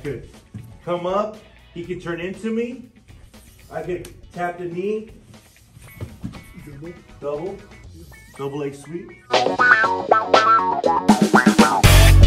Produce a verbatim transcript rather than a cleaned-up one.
could come up, he could turn into me, I could tap the knee, double, double, double leg sweep.